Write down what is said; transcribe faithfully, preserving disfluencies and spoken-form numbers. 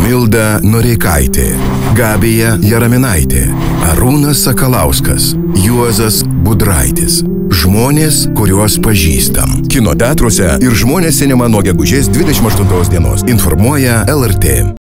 Milda Noreikaitė, Gabija Jaraminaitė, Arūnas Sakalauskas, Juozas Budraitis. Žmonės, kuriuos pažįstam. Kino teatruose ir Žmonės Cinema nuo gegužės dvidešimt aštuntos dienos. Informuoja L R T.